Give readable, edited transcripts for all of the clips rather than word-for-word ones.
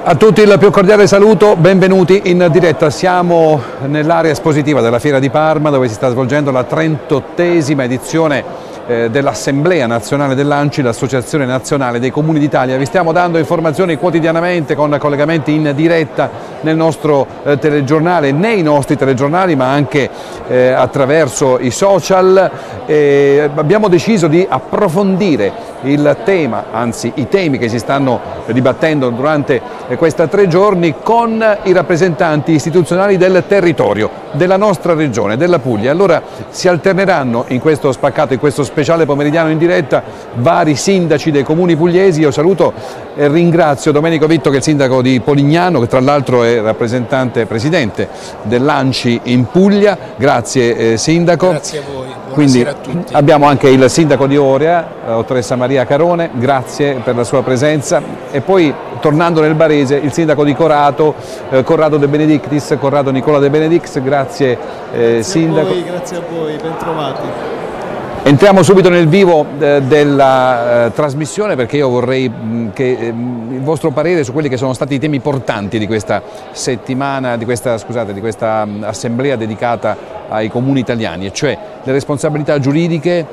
A tutti il più cordiale saluto, benvenuti in diretta. Siamo nell'area espositiva della Fiera di Parma, dove si sta svolgendo la 38esima edizione dell'Assemblea Nazionale dell'ANCI, l'Associazione Nazionale dei Comuni d'Italia. Vi stiamo dando informazioni quotidianamente con collegamenti in diretta nel nostro telegiornale, nei nostri telegiornali, ma anche attraverso i social. Abbiamo deciso di approfondire il tema, anzi i temi che si stanno dibattendo durante questi 3 giorni con i rappresentanti istituzionali del territorio, della nostra regione, della Puglia. Allora si alterneranno in questo spaccato, in questo speciale pomeridiano in diretta, vari sindaci dei comuni pugliesi. Io saluto e ringrazio Domenico Vitto, che è il sindaco di Polignano, che tra l'altro è rappresentante presidente dell'ANCI in Puglia. Grazie sindaco. Grazie a voi. Quindi a tutti. Abbiamo anche il sindaco di Oria, dottoressa Maria Carone, grazie per la sua presenza. E poi, tornando nel barese, il sindaco di Corato, Corrado De Benedictis, Corrado Nicola De Benedictis, grazie sindaco. Grazie a voi, ben trovati. Entriamo subito nel vivo della trasmissione, perché io vorrei che il vostro parere su quelli che sono stati i temi portanti di questa settimana, di questa assemblea dedicata ai comuni italiani, e cioè le responsabilità giuridiche,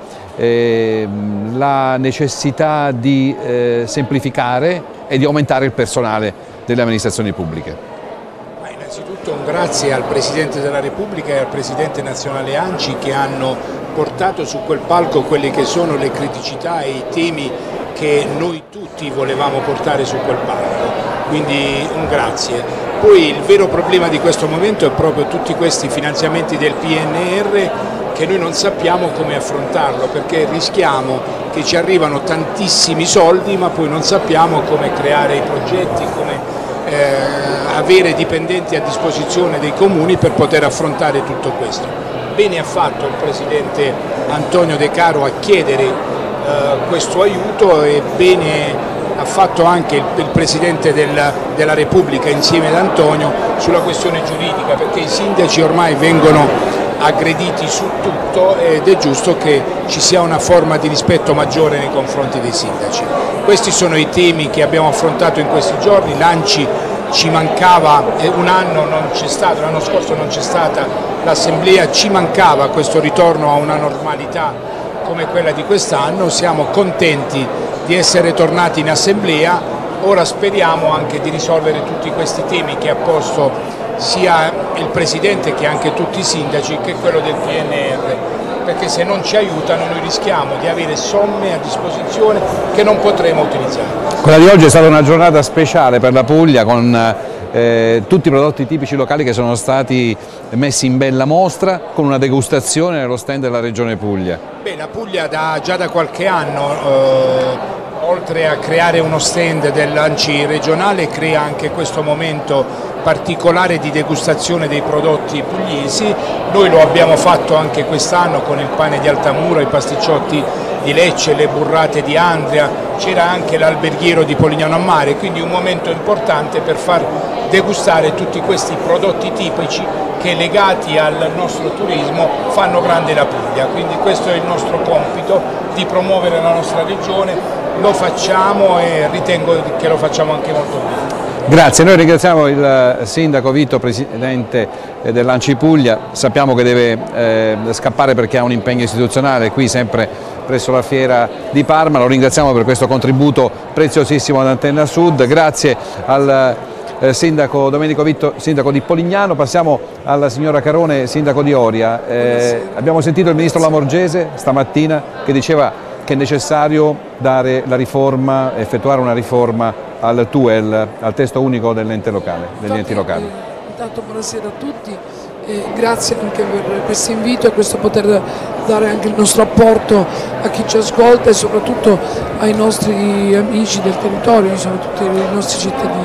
la necessità di semplificare e di aumentare il personale delle amministrazioni pubbliche. Innanzitutto un grazie al Presidente della Repubblica e al Presidente nazionale ANCI, che hanno portato su quel palco quelle che sono le criticità e i temi che noi tutti volevamo portare su quel palco, quindi un grazie. Poi il vero problema di questo momento è proprio tutti questi finanziamenti del PNR, che noi non sappiamo come affrontarlo, perché rischiamo che ci arrivano tantissimi soldi ma poi non sappiamo come creare i progetti, come avere dipendenti a disposizione dei comuni per poter affrontare tutto questo. Bene ha fatto il Presidente Antonio De Caro a chiedere questo aiuto, e bene ha fatto anche il Presidente della Repubblica insieme ad Antonio sulla questione giuridica, perché i sindaci ormai vengono aggrediti su tutto ed è giusto che ci sia una forma di rispetto maggiore nei confronti dei sindaci. Questi sono i temi che abbiamo affrontato in questi giorni. L'ANCI ci mancava, un anno non c'è stato, l'anno scorso non c'è stata l'assemblea, ci mancava questo ritorno a una normalità come quella di quest'anno. Siamo contenti di essere tornati in assemblea. Ora speriamo anche di risolvere tutti questi temi che ha posto sia il Presidente che anche tutti i sindaci, che è quello del PNR, perché se non ci aiutano noi rischiamo di avere somme a disposizione che non potremo utilizzare. Quella di oggi è stata una giornata speciale per la Puglia, con tutti i prodotti tipici locali che sono stati messi in bella mostra, con una degustazione nello stand della Regione Puglia. Beh, la Puglia già da qualche anno, oltre a creare uno stand dell'ANCI regionale, crea anche questo momento particolare di degustazione dei prodotti pugliesi. Noi lo abbiamo fatto anche quest'anno con il pane di Altamura, i pasticciotti di Lecce, le burrate di Andria, c'era anche l'alberghiero di Polignano a Mare, quindi un momento importante per far degustare tutti questi prodotti tipici che, legati al nostro turismo, fanno grande la Puglia. Quindi questo è il nostro compito, di promuovere la nostra regione. Lo facciamo e ritengo che lo facciamo anche molto bene. Grazie, noi ringraziamo il sindaco Vitto, presidente dell'ANCI Puglia. Sappiamo che deve scappare perché ha un impegno istituzionale qui sempre presso la Fiera di Parma. Lo ringraziamo per questo contributo preziosissimo ad Antenna Sud. Grazie al sindaco Domenico Vitto, sindaco di Polignano. Passiamo alla signora Carone, sindaco di Oria. Abbiamo sentito il ministro Lamorgese stamattina che diceva che è necessario dare la riforma, effettuare una riforma al TUEL, al testo unico dell'ente locale, degli enti locali. Intanto buonasera a tutti, grazie anche per questo invito e questo poter dare anche il nostro apporto a chi ci ascolta e soprattutto ai nostri amici del territorio, insomma tutti i nostri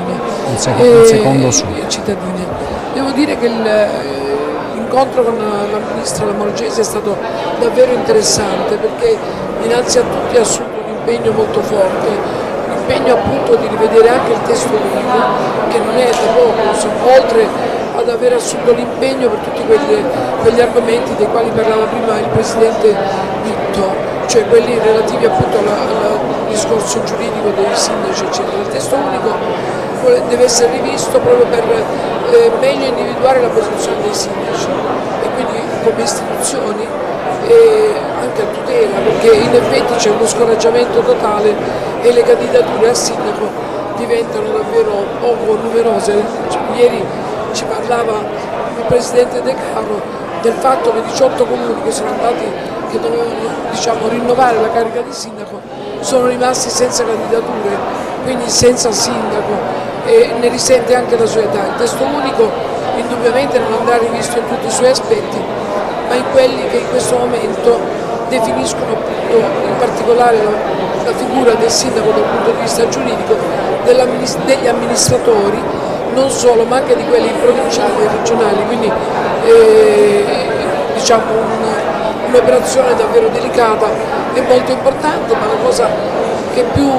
cittadini. Cittadini. Devo dire che l'incontro con la ministra Lamorgese è stato davvero interessante, perché innanzi a tutti ha assunto un impegno molto forte, l'impegno appunto di rivedere anche il testo unico, che non è da poco, oltre ad aver assunto l'impegno per tutti quegli argomenti dei quali parlava prima il Presidente Vitto, cioè quelli relativi appunto al discorso giuridico dei sindaci eccetera. Il testo unico deve essere rivisto proprio per meglio individuare la posizione dei sindaci e quindi come istituzioni e anche a tutela, perché in effetti c'è uno scoraggiamento totale e le candidature a sindaco diventano davvero poco numerose. Ieri ci parlava il Presidente De Caro del fatto che 18 comuni che sono andati, che dovevano rinnovare la carica di sindaco, sono rimasti senza candidature, quindi senza sindaco, e ne risente anche la sua età. Il testo unico indubbiamente non andrà rivisto in tutti i suoi aspetti, ma in quelli che in questo momento definiscono appunto in particolare la figura del sindaco dal punto di vista giuridico, degli amministratori, non solo ma anche di quelli provinciali e regionali, quindi diciamo un'operazione davvero delicata e molto importante, ma la cosa che più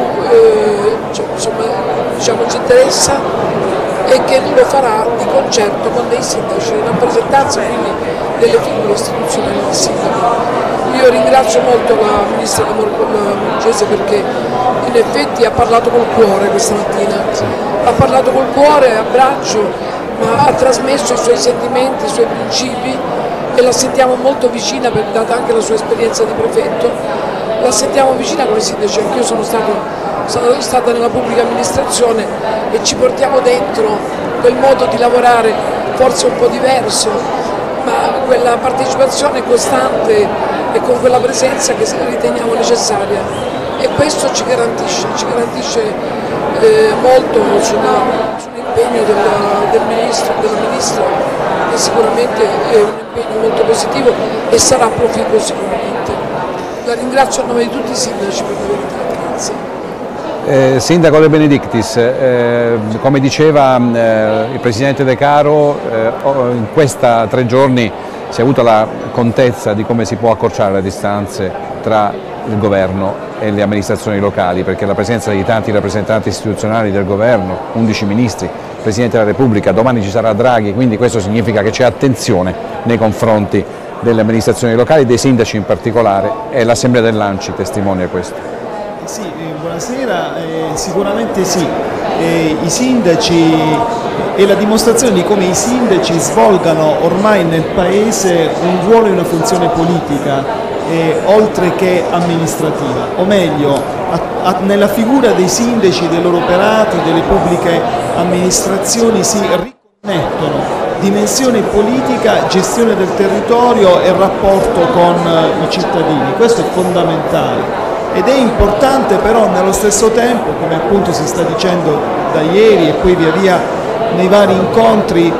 ci interessa è che lo farà di concerto con dei sindaci, in rappresentanza quindi delle figure istituzionali del sindaco. Io ringrazio molto la ministra Lamorgese perché in effetti ha parlato col cuore questa mattina, ha parlato col cuore a braccio, ma ha trasmesso i suoi sentimenti, i suoi principi e la sentiamo molto vicina, data anche la sua esperienza di prefetto, la sentiamo vicina come sindaci. Anch'io sono stata nella pubblica amministrazione e ci portiamo dentro quel modo di lavorare forse un po' diverso, ma quella partecipazione costante e con quella presenza che riteniamo necessaria, e questo ci garantisce molto sull'impegno del ministro, della ministra, che sicuramente è un impegno molto positivo e sarà proficuo sicuramente. La ringrazio a nome di tutti i sindaci per la verità. Grazie. Sindaco De Benedictis, come diceva il Presidente De Caro, in questi 3 giorni si è avuta la contezza di come si può accorciare le distanze tra il governo e le amministrazioni locali, perché la presenza di tanti rappresentanti istituzionali del governo, 11 ministri, Presidente della Repubblica, domani ci sarà Draghi, quindi questo significa che c'è attenzione nei confronti delle amministrazioni locali, dei sindaci in particolare, e l'Assemblea dell'Anci testimonia questo. Sì, buonasera, sicuramente sì, i sindaci è la dimostrazione di come i sindaci svolgano ormai nel Paese un ruolo e una funzione politica, oltre che amministrativa, o meglio, nella figura dei sindaci, dei loro operati, delle pubbliche amministrazioni si riconnettono dimensione politica, gestione del territorio e rapporto con i cittadini. Questo è fondamentale. Ed è importante però nello stesso tempo, come appunto si sta dicendo da ieri e poi via via nei vari incontri,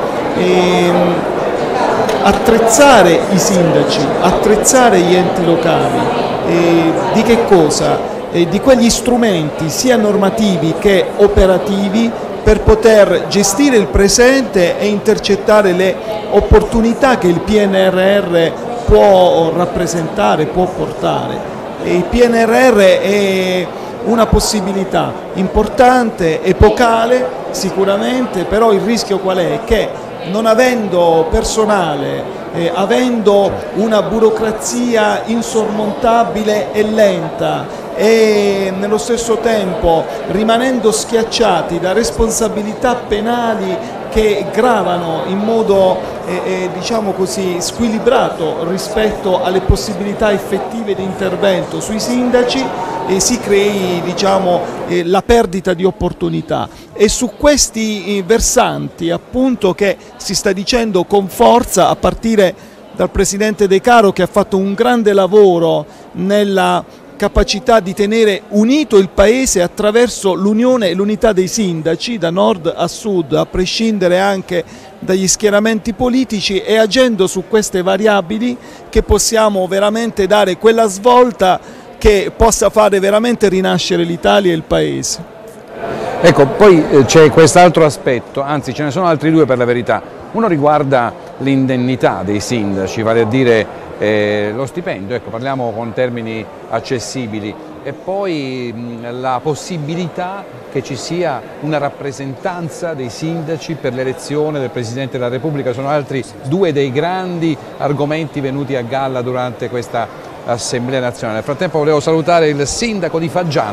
attrezzare i sindaci, attrezzare gli enti locali. Di che cosa? Di quegli strumenti sia normativi che operativi per poter gestire il presente e intercettare le opportunità che il PNRR può rappresentare, può portare. Il PNRR è una possibilità importante, epocale sicuramente, però il rischio qual è? Che non avendo personale, avendo una burocrazia insormontabile e lenta e nello stesso tempo rimanendo schiacciati da responsabilità penali che gravano in modo diciamo così squilibrato rispetto alle possibilità effettive di intervento sui sindaci, si crei diciamo la perdita di opportunità. E su questi versanti appunto che si sta dicendo con forza, a partire dal Presidente De Caro, che ha fatto un grande lavoro nella capacità di tenere unito il Paese attraverso l'unione e l'unità dei sindaci da nord a sud, a prescindere anche dagli schieramenti politici, e agendo su queste variabili che possiamo veramente dare quella svolta che possa fare veramente rinascere l'Italia e il Paese. Ecco, poi c'è quest'altro aspetto, anzi ce ne sono altri 2 per la verità. Uno riguarda l'indennità dei sindaci, vale a dire lo stipendio, ecco, parliamo con termini accessibili, e poi la possibilità che ci sia una rappresentanza dei sindaci per l'elezione del Presidente della Repubblica. Sono altri 2 dei grandi argomenti venuti a galla durante questa Assemblea nazionale. Nel frattempo volevo salutare il sindaco di Faggiano,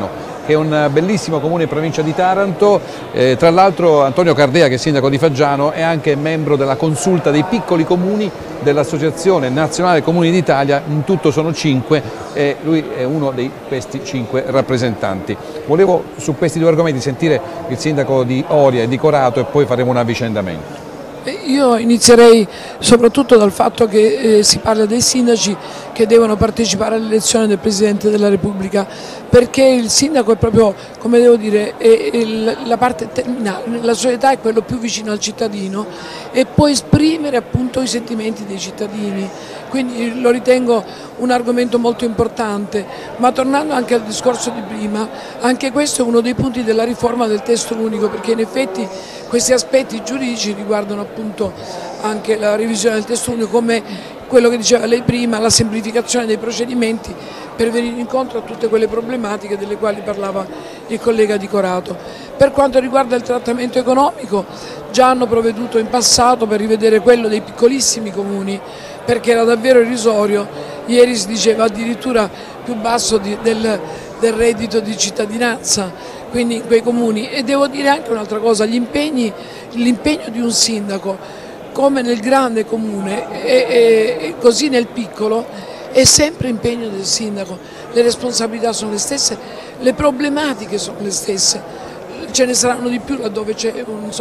che è un bellissimo comune in provincia di Taranto. Tra l'altro Antonio Cardea, che è sindaco di Faggiano, è anche membro della consulta dei piccoli comuni dell'Associazione Nazionale Comuni d'Italia. In tutto sono 5 e lui è uno di questi 5 rappresentanti. Volevo su questi due argomenti sentire il sindaco di Oria e di Corato e poi faremo un avvicendamento. Io inizierei soprattutto dal fatto che si parla dei sindaci che devono partecipare all'elezione del Presidente della Repubblica, perché il sindaco è proprio, come devo dire, è la parte terminale, la società è quello più vicino al cittadino e può esprimere appunto i sentimenti dei cittadini, quindi lo ritengo un argomento molto importante. Ma tornando anche al discorso di prima, anche questo è uno dei punti della riforma del testo unico, perché in effetti questi aspetti giuridici riguardano appunto anche la revisione del testo unico, come quello che diceva lei prima, la semplificazione dei procedimenti per venire incontro a tutte quelle problematiche delle quali parlava il collega Di Corato. Per quanto riguarda il trattamento economico, già hanno provveduto in passato per rivedere quello dei piccolissimi comuni, perché era davvero irrisorio, ieri si diceva addirittura più basso del reddito di cittadinanza, quindi in quei comuni. E devo dire anche un'altra cosa, l'impegno di un sindaco, come nel grande comune e così nel piccolo, è sempre impegno del sindaco, le responsabilità sono le stesse, le problematiche sono le stesse, ce ne saranno di più laddove c'è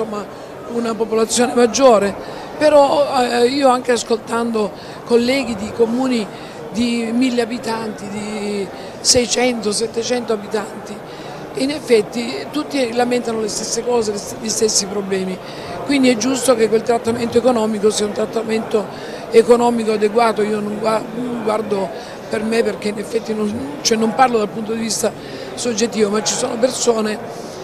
una popolazione maggiore, però io anche ascoltando colleghi di comuni di 1000 abitanti, di 600, 700 abitanti, in effetti tutti lamentano le stesse cose, gli stessi problemi, quindi è giusto che quel trattamento economico sia un trattamento economico adeguato. Io non guardo per me, perché in effetti non parlo dal punto di vista soggettivo, ma ci sono persone,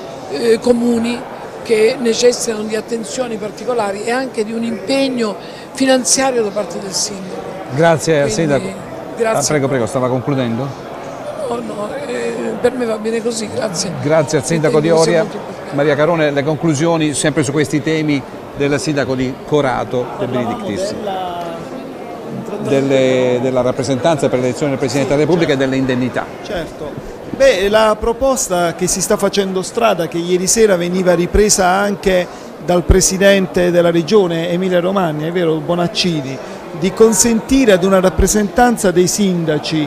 comuni, che necessitano di attenzioni particolari e anche di un impegno finanziario da parte del sindaco. Grazie al sindaco. Grazie. Prego, stava concludendo? No, per me va bene così, grazie. Grazie al sindaco di Oria. Maria Carone, le conclusioni sempre su questi temi del sindaco di Corato, De Benedictis, della rappresentanza per l'elezione del Presidente della Repubblica e delle indennità. Certo. Beh, la proposta che si sta facendo strada, che ieri sera veniva ripresa anche dal Presidente della Regione Emilia Romagna, è vero, Bonaccini, di consentire ad una rappresentanza dei sindaci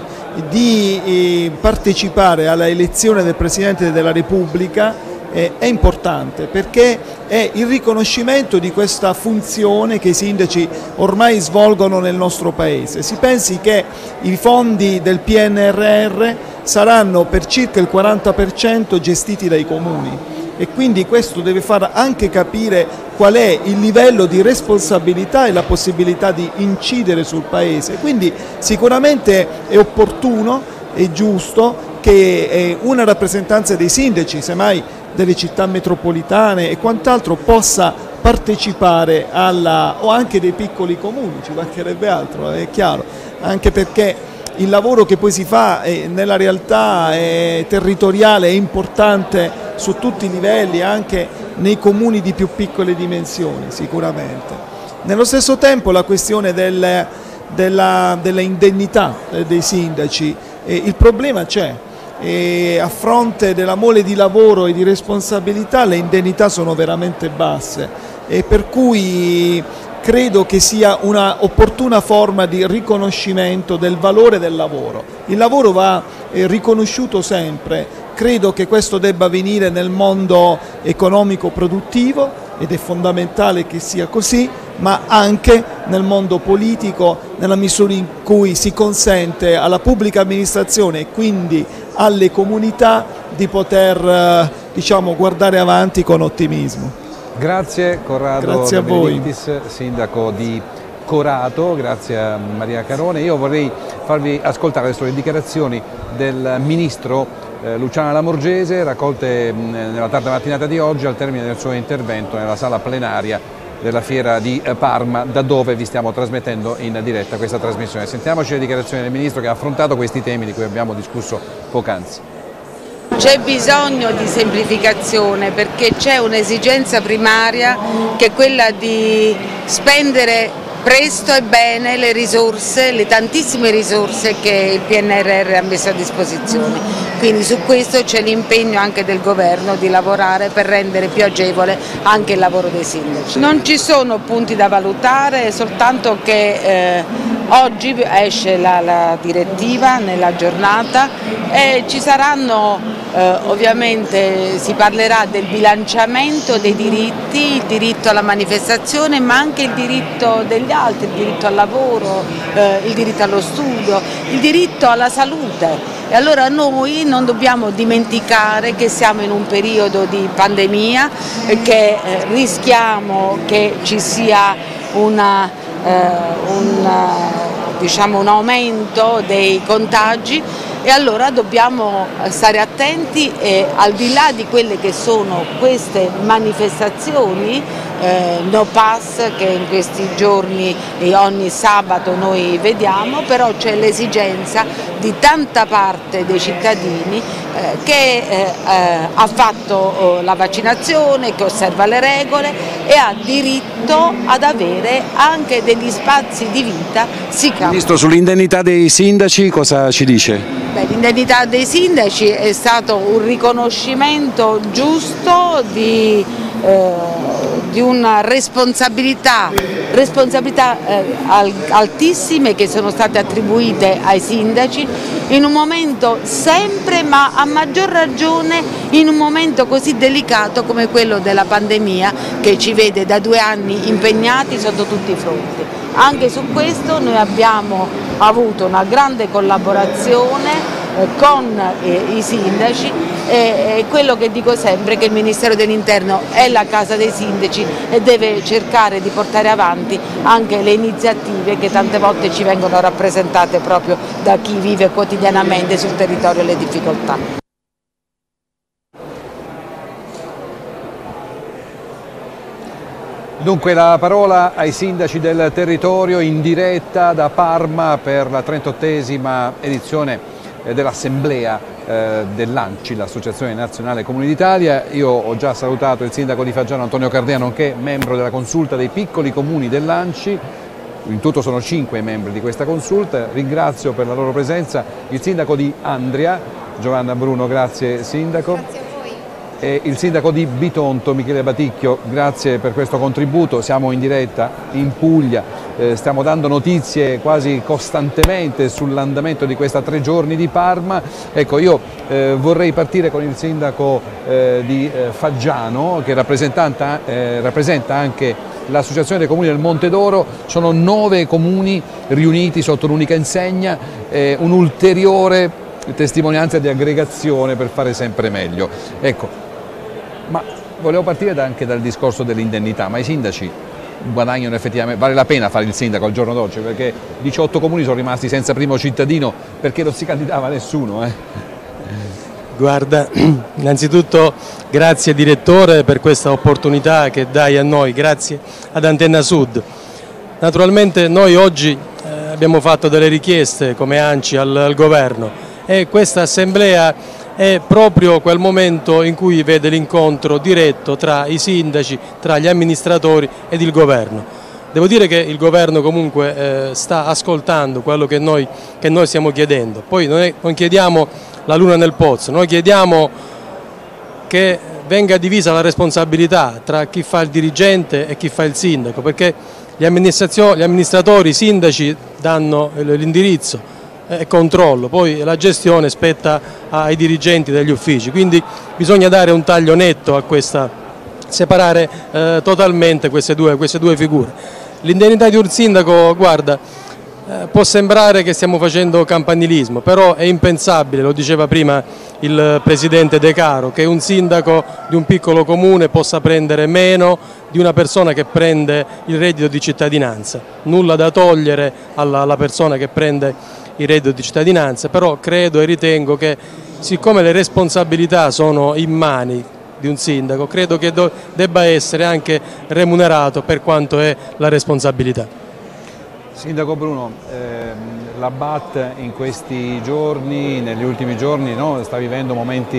di partecipare alla elezione del Presidente della Repubblica è importante, perché è il riconoscimento di questa funzione che i sindaci ormai svolgono nel nostro Paese. Si pensi che i fondi del PNRR saranno per circa il 40% gestiti dai comuni e quindi questo deve far anche capire qual è il livello di responsabilità e la possibilità di incidere sul Paese. Quindi sicuramente è opportuno e giusto che una rappresentanza dei sindaci, semmai delle città metropolitane e quant'altro, possa partecipare o anche dei piccoli comuni, ci mancherebbe altro, è chiaro, anche perché il lavoro che poi si fa nella realtà territoriale è importante su tutti i livelli, anche nei comuni di più piccole dimensioni sicuramente. Nello stesso tempo la questione delle indennità dei sindaci, il problema c'è. A fronte della mole di lavoro e di responsabilità le indennità sono veramente basse e per cui credo che sia una opportuna forma di riconoscimento del valore del lavoro. Il lavoro va riconosciuto sempre, credo che questo debba avvenire nel mondo economico produttivo ed è fondamentale che sia così, ma anche nel mondo politico, nella misura in cui si consente alla pubblica amministrazione e quindi alle comunità di poter guardare avanti con ottimismo. Grazie Corrado. Grazie a voi. Sindaco di Corato, grazie a Maria Carone. Io vorrei farvi ascoltare adesso le dichiarazioni del Ministro Luciana Lamorgese, raccolte nella tarda mattinata di oggi al termine del suo intervento nella sala plenaria della Fiera di Parma, da dove vi stiamo trasmettendo in diretta questa trasmissione. Sentiamoci le dichiarazioni del Ministro che ha affrontato questi temi di cui abbiamo discusso poc'anzi. C'è bisogno di semplificazione perché c'è un'esigenza primaria che è quella di spendere presto e bene le risorse, le tantissime risorse che il PNRR ha messo a disposizione. quindi su questo c'è l'impegno anche del governo di lavorare per rendere più agevole anche il lavoro dei sindaci. Non ci sono punti da valutare, soltanto che oggi esce la direttiva nella giornata e ci saranno ovviamente, si parlerà del bilanciamento dei diritti, il diritto alla manifestazione ma anche il diritto degli altri, il diritto al lavoro, il diritto allo studio, il diritto alla salute. E allora noi non dobbiamo dimenticare che siamo in un periodo di pandemia e che rischiamo che ci sia un aumento dei contagi e allora dobbiamo stare attenti e al di là di quelle che sono queste manifestazioni no pass che in questi giorni e ogni sabato noi vediamo, però c'è l'esigenza di tanta parte dei cittadini che ha fatto la vaccinazione, che osserva le regole e ha diritto ad avere anche degli spazi di vita sicuri. Ministro, sull'indennità dei sindaci cosa ci dice? L'indennità dei sindaci è stato un riconoscimento giusto di una responsabilità altissime che sono state attribuite ai sindaci in un momento sempre, ma a maggior ragione in un momento così delicato come quello della pandemia che ci vede da 2 anni impegnati sotto tutti i fronti. Anche su questo noi abbiamo avuto una grande collaborazione con i sindaci e quello che dico sempre è che il Ministero dell'Interno è la casa dei sindaci e deve cercare di portare avanti anche le iniziative che tante volte ci vengono rappresentate proprio da chi vive quotidianamente sul territorio le difficoltà. Dunque la parola ai sindaci del territorio in diretta da Parma per la 38esima edizione dell'assemblea dell'ANCI, l'Associazione Nazionale Comuni d'Italia. Io ho già salutato il sindaco di Faggiano Antonio Cardea, nonché membro della consulta dei piccoli comuni dell'ANCI. In tutto sono 5 membri di questa consulta. Ringrazio per la loro presenza il sindaco di Andria, Giovanna Bruno, grazie sindaco. Grazie a voi. E il sindaco di Bitonto, Michele Baticchio, grazie per questo contributo. Siamo in diretta in Puglia, stiamo dando notizie quasi costantemente sull'andamento di questa 3 giorni di Parma. Ecco, io vorrei partire con il sindaco di Faggiano, che rappresenta anche l'Associazione dei Comuni del Monte d'Oro. Sono 9 comuni riuniti sotto l'unica insegna, un'ulteriore testimonianza di aggregazione per fare sempre meglio. Ecco, ma volevo partire anche dal discorso dell'indennità, ma i sindaci guadagnano effettivamente, vale la pena fare il sindaco al giorno d'oggi, perché 18 comuni sono rimasti senza primo cittadino perché non si candidava nessuno. Guarda, innanzitutto grazie direttore per questa opportunità che dai a noi, grazie ad Antenna Sud. Naturalmente noi oggi abbiamo fatto delle richieste come ANCI al governo e questa assemblea è proprio quel momento in cui vede l'incontro diretto tra i sindaci, tra gli amministratori ed il governo. Devo dire che il governo comunque sta ascoltando quello che noi stiamo chiedendo. Poi non chiediamo la luna nel pozzo, noi chiediamo che venga divisa la responsabilità tra chi fa il dirigente e chi fa il sindaco, perché gli amministratori, i sindaci danno l'indirizzo e controllo, poi la gestione spetta ai dirigenti degli uffici, quindi bisogna dare un taglio netto a questa, separare totalmente queste due figure. L'indennità di un sindaco, guarda, può sembrare che stiamo facendo campanilismo, però è impensabile, lo diceva prima il presidente De Caro, che un sindaco di un piccolo comune possa prendere meno di una persona che prende il reddito di cittadinanza. Nulla da togliere alla persona che prende il reddito di cittadinanza, però credo e ritengo che siccome le responsabilità sono in mani di un sindaco, credo che debba essere anche remunerato per quanto è la responsabilità. Sindaco Bruno, la BAT in questi giorni, negli ultimi giorni, no, sta vivendo momenti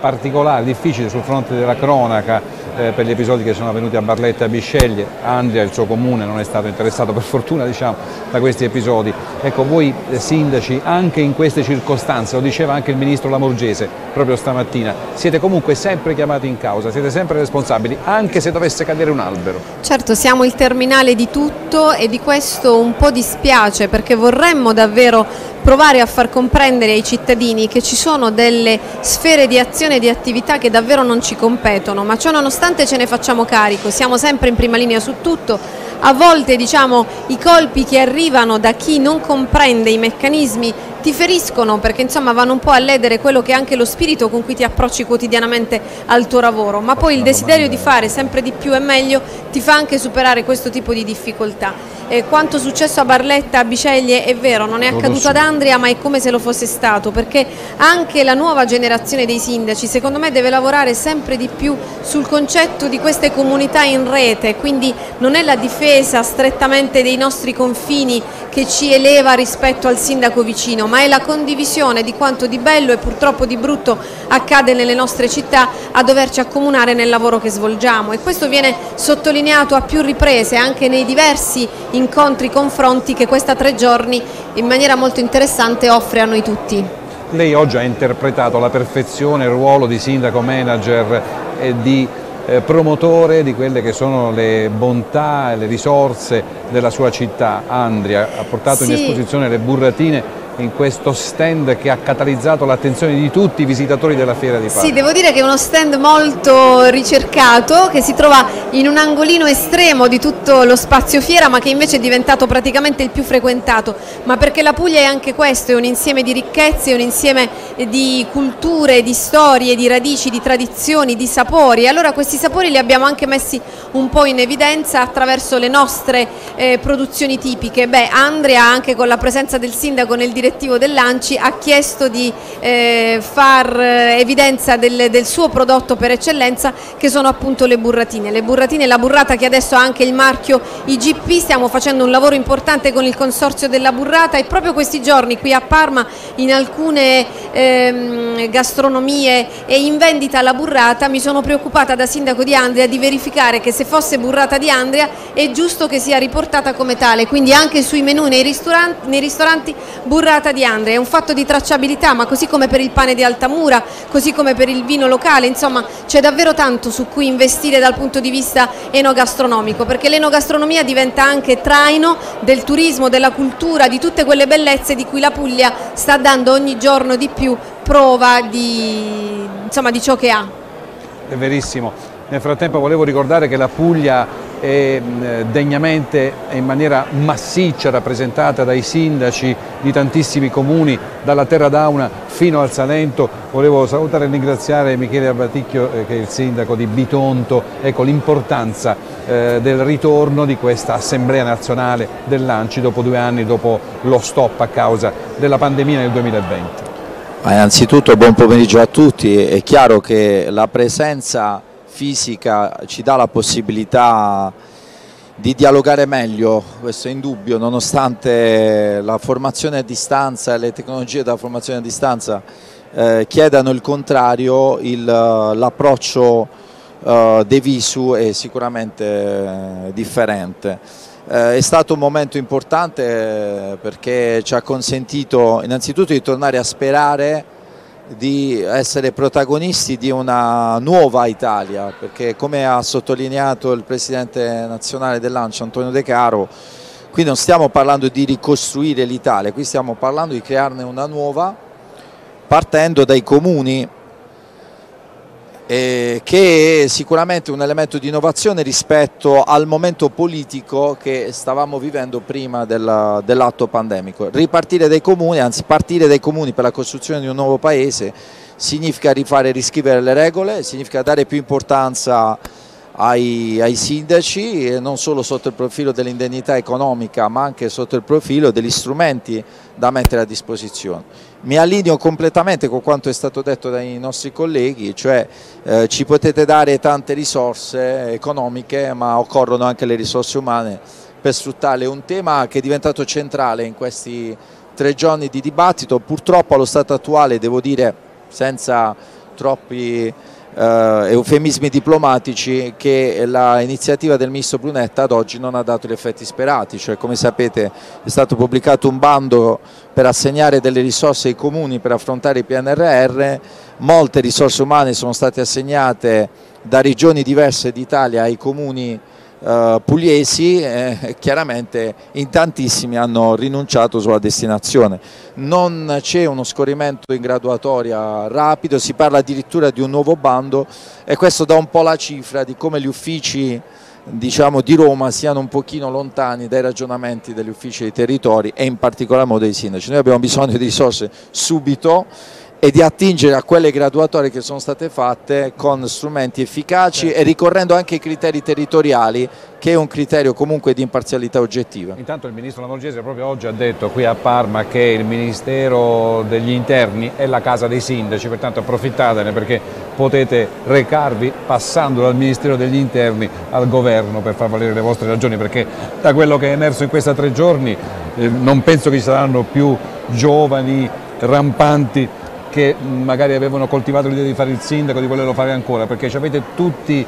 particolare, difficile sul fronte della cronaca per gli episodi che sono avvenuti a Barletta e a Bisceglie. Andria, il suo comune, non è stato interessato per fortuna, diciamo, da questi episodi. Ecco, voi sindaci, anche in queste circostanze, lo diceva anche il ministro Lamorgese proprio stamattina, siete comunque sempre chiamati in causa, siete sempre responsabili, anche se dovesse cadere un albero. Certo, siamo il terminale di tutto e di questo un po' dispiace, perché vorremmo davvero provare a far comprendere ai cittadini che ci sono delle sfere di azione e di attività che davvero non ci competono, ma ciò nonostante ce ne facciamo carico, siamo sempre in prima linea su tutto. A volte, diciamo, i colpi che arrivano da chi non comprende i meccanismi ti feriscono, perché insomma vanno un po' a ledere quello che è anche lo spirito con cui ti approcci quotidianamente al tuo lavoro, ma poi il desiderio di fare sempre di più e meglio ti fa anche superare questo tipo di difficoltà. Quanto successo a Barletta, a Bisceglie è vero, non è accaduto ad Andria, ma è come se lo fosse stato, perché anche la nuova generazione dei sindaci secondo me deve lavorare sempre di più sul concetto di queste comunità in rete, quindi non è la difesa strettamente dei nostri confini che ci eleva rispetto al sindaco vicino, ma è la condivisione di quanto di bello e purtroppo di brutto accade nelle nostre città a doverci accomunare nel lavoro che svolgiamo, e questo viene sottolineato a più riprese anche nei diversi incontri, confronti che questa 3 giorni in maniera molto interessante offre a noi tutti. Lei oggi ha interpretato alla perfezione il ruolo di sindaco manager e di promotore di quelle che sono le bontà e le risorse della sua città, Andria. Ha portato in esposizione le burratine in questo stand che ha catalizzato l'attenzione di tutti i visitatori della Fiera di Parma. Sì, devo dire che è uno stand molto ricercato, che si trova in un angolino estremo di tutto lo spazio fiera, ma che invece è diventato praticamente il più frequentato, ma perché la Puglia è anche questo, è un insieme di ricchezze, è un insieme di culture, di storie, di radici, di tradizioni, di sapori, e allora questi sapori li abbiamo anche messi un po' in evidenza attraverso le nostre produzioni tipiche. Andria, anche con la presenza del sindaco nel direttivo dell'Anci, ha chiesto di far evidenza del suo prodotto per eccellenza, che sono appunto le burratine. Le burratine, la burrata che adesso ha anche il marchio IGP, stiamo facendo un lavoro importante con il consorzio della burrata, e proprio questi giorni qui a Parma in alcune gastronomie è in vendita la burrata. Mi sono preoccupata da sindaco di Andria di verificare che se fosse burrata di Andria è giusto che sia riportata come tale, quindi anche sui menù nei ristoranti burrata di Andria. È un fatto di tracciabilità, ma così come per il pane di Altamura, così come per il vino locale, insomma c'è davvero tanto su cui investire dal punto di vista enogastronomico, perché l'enogastronomia diventa anche traino del turismo, della cultura, di tutte quelle bellezze di cui la Puglia sta dando ogni giorno di più prova di ciò che ha. È verissimo. Nel frattempo volevo ricordare che la Puglia è degnamente e in maniera massiccia rappresentata dai sindaci di tantissimi comuni, dalla Terra d'Auna fino al Salento. Volevo salutare e ringraziare Michele Abbaticchio, che è il sindaco di Bitonto. Ecco l'importanza del ritorno di questa Assemblea Nazionale dell'Anci dopo 2 anni, dopo lo stop a causa della pandemia nel 2020. Innanzitutto buon pomeriggio a tutti. È chiaro che la presenza fisica ci dà la possibilità di dialogare meglio, questo è indubbio, nonostante la formazione a distanza e le tecnologie della formazione a distanza chiedano il contrario. L'approccio dei visu è sicuramente differente. È stato un momento importante perché ci ha consentito innanzitutto di tornare a sperare di essere protagonisti di una nuova Italia, perché come ha sottolineato il presidente nazionale dell'Anci Antonio De Caro, qui non stiamo parlando di ricostruire l'Italia, qui stiamo parlando di crearne una nuova partendo dai comuni, che è sicuramente un elemento di innovazione rispetto al momento politico che stavamo vivendo prima dell'atto pandemico. Ripartire dai comuni, anzi partire dai comuni per la costruzione di un nuovo paese significa riscrivere le regole, significa dare più importanza ai sindaci, e non solo sotto il profilo dell'indennità economica ma anche sotto il profilo degli strumenti da mettere a disposizione. Mi allineo completamente con quanto è stato detto dai nostri colleghi, cioè ci potete dare tante risorse economiche ma occorrono anche le risorse umane per sfruttarle. È un tema che è diventato centrale in questi 3 giorni di dibattito, purtroppo allo stato attuale, devo dire senza troppi eufemismi diplomatici, che l'iniziativa del ministro Brunetta ad oggi non ha dato gli effetti sperati. Cioè, come sapete, è stato pubblicato un bando per assegnare delle risorse ai comuni per affrontare il PNRR, molte risorse umane sono state assegnate da regioni diverse d'Italia ai comuni pugliesi, chiaramente in tantissimi hanno rinunciato sulla destinazione. Non c'è uno scorrimento in graduatoria rapido, si parla addirittura di un nuovo bando, e questo dà un po' la cifra di come gli uffici, diciamo, di Roma siano un pochino lontani dai ragionamenti degli uffici dei territori e in particolar modo dei sindaci. Noi abbiamo bisogno di risorse subito e di attingere a quelle graduatorie che sono state fatte con strumenti efficaci e ricorrendo anche ai criteri territoriali, che è un criterio comunque di imparzialità oggettiva. Intanto il ministro Lamorgese proprio oggi ha detto qui a Parma che il Ministero degli Interni è la casa dei sindaci, pertanto approfittatene, perché potete recarvi passando dal Ministero degli Interni al governo per far valere le vostre ragioni, perché da quello che è emerso in questi 3 giorni non penso che ci saranno più giovani rampanti che magari avevano coltivato l'idea di fare il sindaco, di volerlo fare ancora, perché avete tutti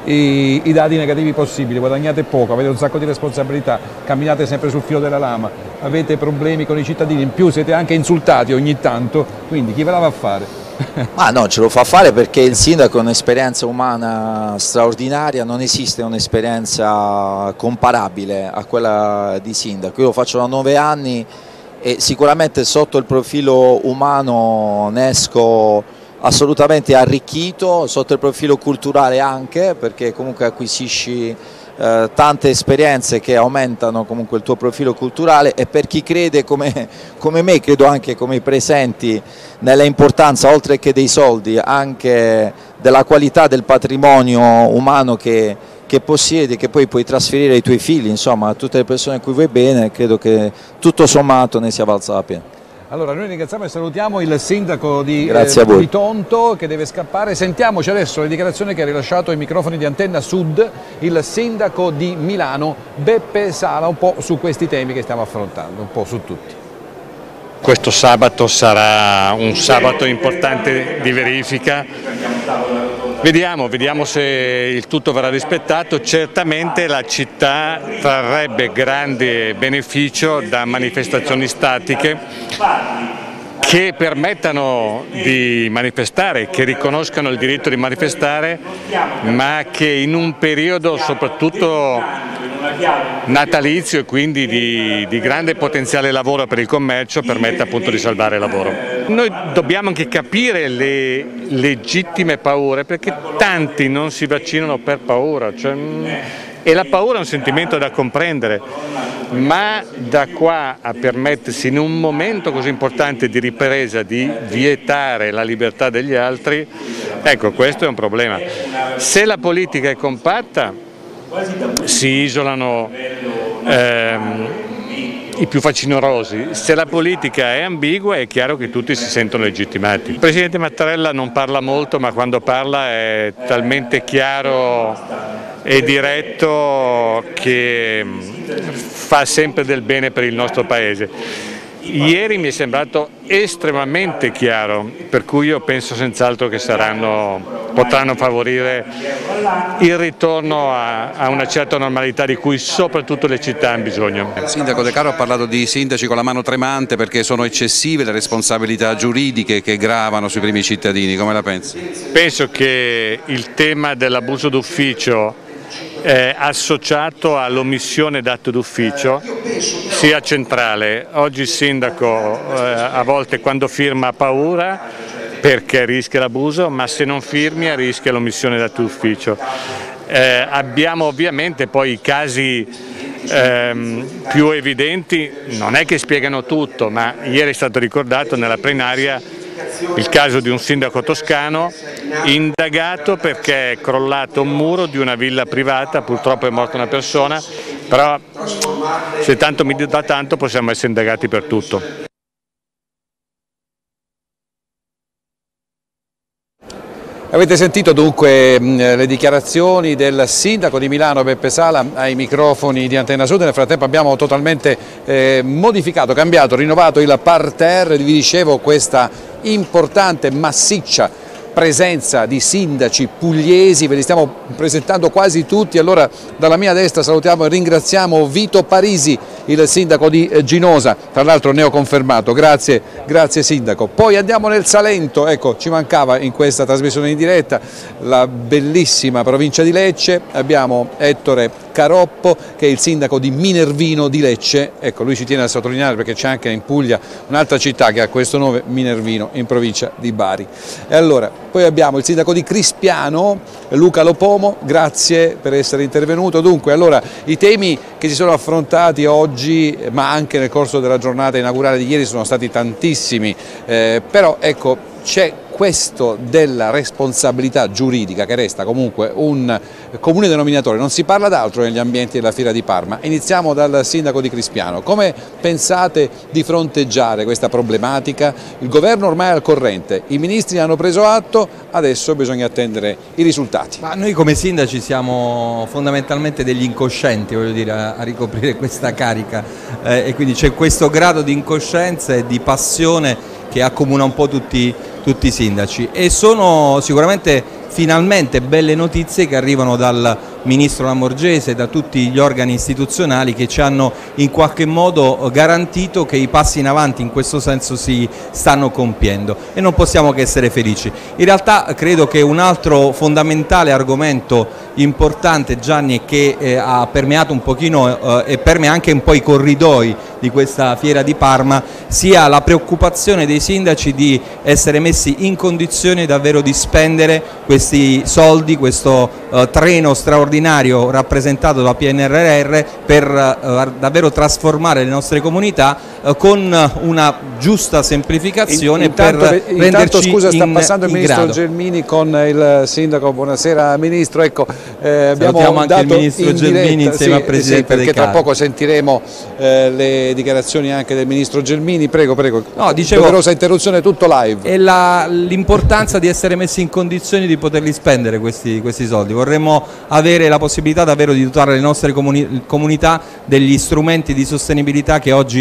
i dati negativi possibili, guadagnate poco, avete un sacco di responsabilità, camminate sempre sul filo della lama, avete problemi con i cittadini, in più siete anche insultati ogni tanto, quindi chi ve la va a fare? Ma no, ce lo fa fare perché il sindaco è un'esperienza umana straordinaria, non esiste un'esperienza comparabile a quella di sindaco. Io lo faccio da 9 anni e sicuramente sotto il profilo umano ne esco assolutamente arricchito, sotto il profilo culturale anche, perché comunque acquisisci tante esperienze che aumentano comunque il tuo profilo culturale, e per chi crede come me, credo anche come i presenti, nella importanza oltre che dei soldi anche della qualità del patrimonio umano che possiedi, che poi puoi trasferire ai tuoi figli, insomma a tutte le persone a cui vuoi bene, credo che tutto sommato ne sia valsa la pena. Allora noi ringraziamo e salutiamo il sindaco di Tonto che deve scappare. Sentiamoci adesso le dichiarazioni che ha rilasciato ai microfoni di Antenna Sud il sindaco di Milano Beppe Sala, un po' su questi temi che stiamo affrontando, un po' su tutti. Questo sabato sarà un sabato importante di verifica. Vediamo se il tutto verrà rispettato. Certamente la città trarrebbe grande beneficio da manifestazioni statiche che permettano di manifestare, che riconoscano il diritto di manifestare, ma che in un periodo soprattutto natalizio e quindi di grande potenziale lavoro per il commercio permetta appunto di salvare il lavoro. Noi dobbiamo anche capire le legittime paure, perché tanti non si vaccinano per paura, e la paura è un sentimento da comprendere, ma da qua a permettersi in un momento così importante di ripresa di vietare la libertà degli altri, ecco, questo è un problema. Se la politica è compatta si isolano i più facinorosi, se la politica è ambigua è chiaro che tutti si sentono legittimati. Il Presidente Mattarella non parla molto, ma quando parla è talmente chiaro e diretto che fa sempre del bene per il nostro Paese. Ieri mi è sembrato estremamente chiaro, per cui io penso senz'altro che potranno favorire il ritorno a una certa normalità di cui soprattutto le città hanno bisogno. Il sindaco De Caro ha parlato di sindaci con la mano tremante perché sono eccessive le responsabilità giuridiche che gravano sui primi cittadini, come la pensi? Penso che il tema dell'abuso d'ufficio associato all'omissione d'atto d'ufficio sia centrale. Oggi il sindaco a volte quando firma ha paura perché rischia l'abuso, ma se non firmi rischia l'omissione d'atto d'ufficio. Abbiamo ovviamente poi i casi più evidenti, non è che spiegano tutto, ma ieri è stato ricordato nella plenaria il caso di un sindaco toscano indagato perché è crollato un muro di una villa privata, purtroppo è morta una persona, però se tanto mi dà tanto possiamo essere indagati per tutto. Avete sentito dunque le dichiarazioni del sindaco di Milano Beppe Sala ai microfoni di Antenna Sud. Nel frattempo abbiamo totalmente modificato, cambiato, rinnovato il parterre, vi dicevo, questa importante, massiccia presenza di sindaci pugliesi, ve li stiamo presentando quasi tutti. Allora dalla mia destra salutiamo e ringraziamo Vito Parisi, il sindaco di Ginosa, tra l'altro neoconfermato, grazie sindaco. Poi andiamo nel Salento, ecco, ci mancava in questa trasmissione in diretta la bellissima provincia di Lecce, abbiamo Ettore Caroppo che è il sindaco di Minervino di Lecce, ecco, lui ci tiene a sottolineare perché c'è anche in Puglia un'altra città che ha questo nome, Minervino, in provincia di Bari. E allora poi abbiamo il sindaco di Crispiano, Luca Lopomo, grazie per essere intervenuto. Dunque, allora, i temi che si sono affrontati oggi, ma anche nel corso della giornata inaugurale di ieri, sono stati tantissimi, però ecco, c'è questo della responsabilità giuridica che resta comunque un comune denominatore, non si parla d'altro negli ambienti della Fiera di Parma. Iniziamo dal sindaco di Crispiano, come pensate di fronteggiare questa problematica? Il governo ormai è al corrente, i ministri hanno preso atto, adesso bisogna attendere i risultati. Ma noi come sindaci siamo fondamentalmente degli incoscienti, voglio dire, a ricoprire questa carica, e quindi c'è questo grado di incoscienza e di passione che accomuna un po' tutti i sindaci, e sono sicuramente finalmente belle notizie che arrivano dal Ministro Lamorgese e da tutti gli organi istituzionali che ci hanno in qualche modo garantito che i passi in avanti in questo senso si stanno compiendo, e non possiamo che essere felici. In realtà credo che un altro fondamentale argomento importante, Gianni, che ha permeato un pochino e permea anche un po' i corridoi di questa Fiera di Parma, sia la preoccupazione dei sindaci di essere messi in condizione davvero di spendere questi soldi, questo treno straordinario rappresentato da PNRR per davvero trasformare le nostre comunità con una giusta semplificazione per renderci scusa, sta passando il ministro grado. Gelmini con il sindaco. Buonasera ministro, ecco, abbiamo anche il ministro Gelmini insieme al presidente perché tra poco sentiremo le dichiarazioni anche del ministro Gelmini. Prego. No, dicevo, doverosa interruzione, tutto live. E l'importanza di essere messi in condizioni di poterli spendere questi soldi. Vorremmo avere la possibilità davvero di dotare le nostre comunità degli strumenti di sostenibilità che oggi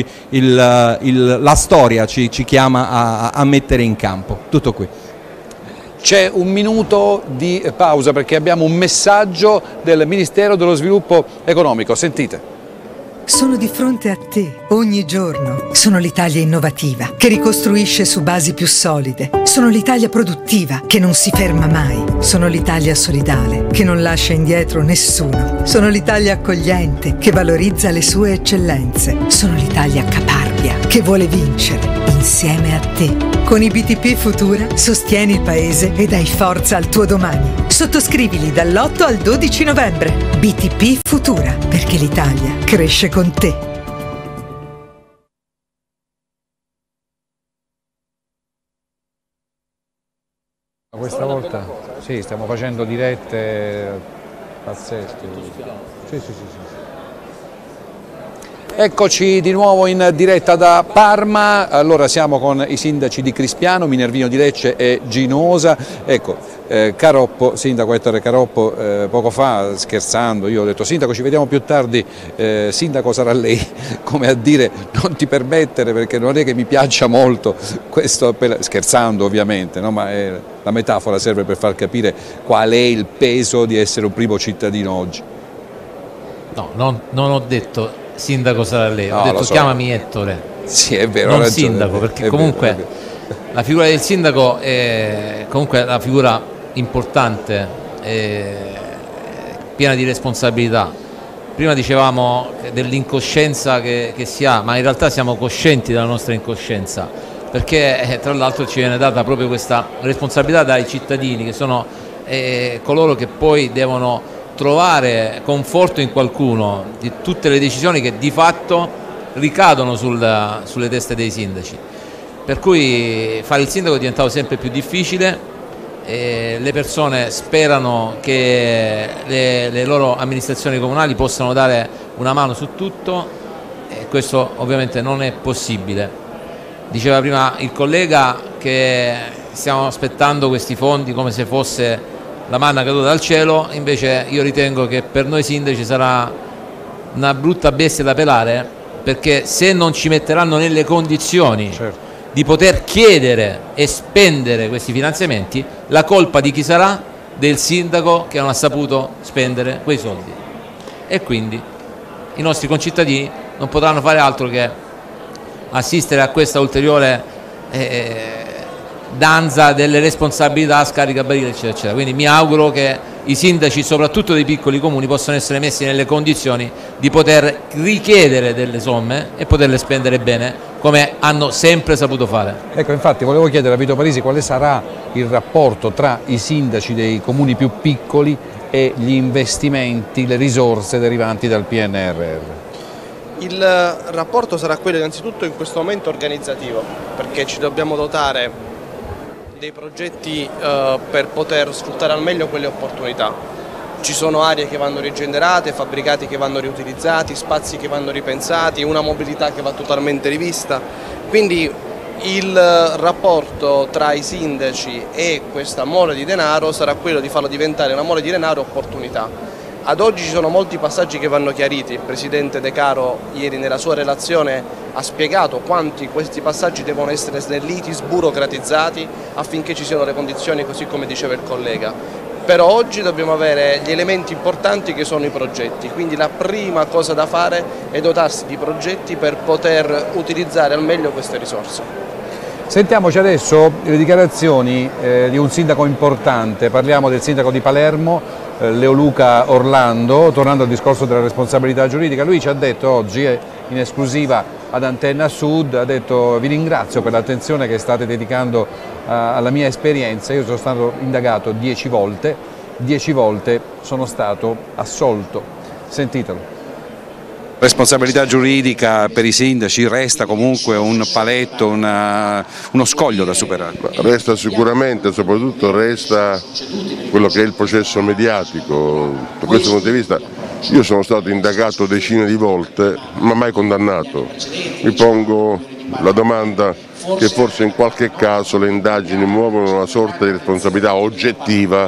la storia ci chiama a mettere in campo. Tutto qui. C'è un minuto di pausa perché abbiamo un messaggio del Ministero dello Sviluppo Economico, sentite. Sono di fronte a te ogni giorno. Sono l'Italia innovativa che ricostruisce su basi più solide. Sono l'Italia produttiva che non si ferma mai. Sono l'Italia solidale che non lascia indietro nessuno. Sono l'Italia accogliente che valorizza le sue eccellenze. Sono l'Italia caparbia che vuole vincere insieme a te. Con i BTP Futura sostieni il paese e dai forza al tuo domani. Sottoscrivili dall'8 al 12 novembre. BTP Futura, perché l'Italia cresce con te. Questa volta sì, stiamo facendo dirette pazzesche. Sì. Eccoci di nuovo in diretta da Parma, allora siamo con i sindaci di Crispiano, Minervino di Lecce e Ginosa. Ecco, Caroppo, sindaco Ettore Caroppo, poco fa scherzando io ho detto sindaco ci vediamo più tardi, sindaco sarà lei, come a dire non ti permettere perché non è che mi piaccia molto questo, scherzando ovviamente, no? Ma la metafora serve per far capire qual è il peso di essere un primo cittadino oggi. No, non ho detto sindaco sarà lei, ho no, detto so. Chiamami Ettore, sì, è vero, non sindaco, perché comunque la figura del sindaco è comunque la figura importante, piena di responsabilità. Prima dicevamo dell'incoscienza che si ha, ma in realtà siamo coscienti della nostra incoscienza, perché tra l'altro ci viene data proprio questa responsabilità dai cittadini, che sono coloro che poi devono trovare conforto in qualcuno di tutte le decisioni che di fatto ricadono sulle teste dei sindaci, per cui fare il sindaco è diventato sempre più difficile, le persone sperano che le loro amministrazioni comunali possano dare una mano su tutto, e questo ovviamente non è possibile. Diceva prima il collega che stiamo aspettando questi fondi come se fosse la manna caduta dal cielo, invece io ritengo che per noi sindaci sarà una brutta bestia da pelare, perché se non ci metteranno nelle condizioni di poter chiedere e spendere questi finanziamenti, la colpa di chi sarà? Del sindaco che non ha saputo spendere quei soldi, e quindi i nostri concittadini non potranno fare altro che assistere a questa ulteriore danza delle responsabilità, scaricabarile, eccetera, eccetera. Quindi mi auguro che i sindaci, soprattutto dei piccoli comuni, possano essere messi nelle condizioni di poter richiedere delle somme e poterle spendere bene, come hanno sempre saputo fare. Ecco, infatti volevo chiedere a Vito Parisi quale sarà il rapporto tra i sindaci dei comuni più piccoli e gli investimenti, le risorse derivanti dal PNRR. Il rapporto sarà quello innanzitutto in questo momento organizzativo, perché ci dobbiamo dotare dei progetti per poter sfruttare al meglio quelle opportunità. Ci sono aree che vanno rigenerate, fabbricati che vanno riutilizzati, spazi che vanno ripensati, una mobilità che va totalmente rivista. Quindi il rapporto tra i sindaci e questa mole di denaro sarà quello di farlo diventare una mole di denaro opportunità. Ad oggi ci sono molti passaggi che vanno chiariti. Il Presidente De Caro ieri nella sua relazione ha spiegato quanti questi passaggi devono essere snelliti, sburocratizzati, affinché ci siano le condizioni, così come diceva il collega. Però oggi dobbiamo avere gli elementi importanti che sono i progetti, quindi la prima cosa da fare è dotarsi di progetti per poter utilizzare al meglio queste risorse. Sentiamoci adesso le dichiarazioni di un sindaco importante, parliamo del sindaco di Palermo, Leoluca Orlando. Tornando al discorso della responsabilità giuridica, lui ci ha detto oggi in esclusiva ad Antenna Sud, ha detto: vi ringrazio per l'attenzione che state dedicando alla mia esperienza, io sono stato indagato 10 volte, 10 volte sono stato assolto. Sentitelo. Responsabilità giuridica per i sindaci resta comunque un paletto, uno scoglio da superare? Resta sicuramente, soprattutto resta quello che è il processo mediatico. Da questo punto di vista io sono stato indagato decine di volte ma mai condannato. Mi pongo la domanda che forse in qualche caso le indagini muovono una sorta di responsabilità oggettiva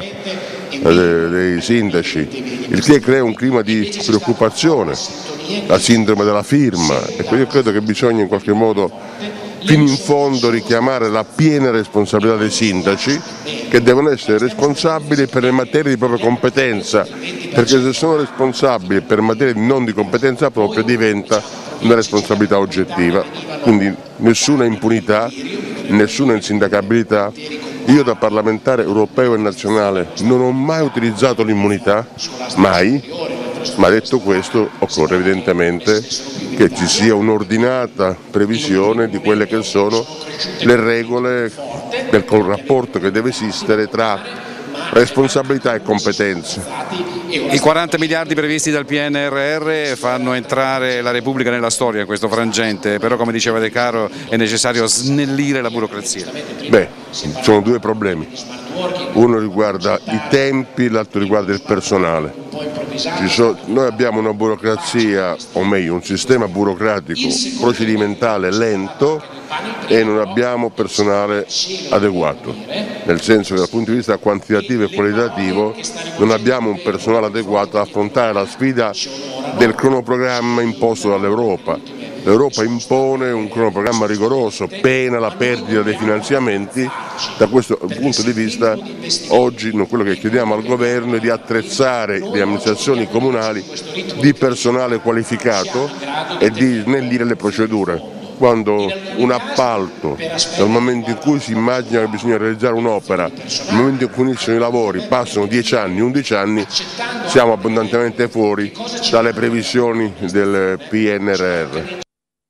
dei sindaci, il che crea un clima di preoccupazione, la sindrome della firma. Ecco, io credo che bisogna in qualche modo fino in fondo richiamare la piena responsabilità dei sindaci, che devono essere responsabili per le materie di propria competenza, perché se sono responsabili per materie non di competenza propria diventa una responsabilità oggettiva, quindi nessuna impunità, nessuna insindacabilità. Io da parlamentare europeo e nazionale non ho mai utilizzato l'immunità, mai, ma detto questo occorre evidentemente che ci sia un'ordinata previsione di quelle che sono le regole del rapporto che deve esistere tra responsabilità e competenze. I 40 miliardi previsti dal PNRR fanno entrare la Repubblica nella storia in questo frangente, però come diceva De Caro è necessario snellire la burocrazia. Beh, sono due problemi, uno riguarda i tempi, l'altro riguarda il personale. Noi abbiamo una burocrazia, o meglio un sistema burocratico procedimentale lento e non abbiamo personale adeguato, nel senso che dal punto di vista quantitativo e qualitativo non abbiamo un personale adeguato ad affrontare la sfida del cronoprogramma imposto dall'Europa. L'Europa impone un cronoprogramma rigoroso, pena la perdita dei finanziamenti. Da questo punto di vista oggi quello che chiediamo al governo è di attrezzare le amministrazioni comunali di personale qualificato e di snellire le procedure. Quando un appalto, dal momento in cui si immagina che bisogna realizzare un'opera, dal momento in cui iniziano i lavori, passano 10 anni, 11 anni, siamo abbondantemente fuori dalle previsioni del PNRR.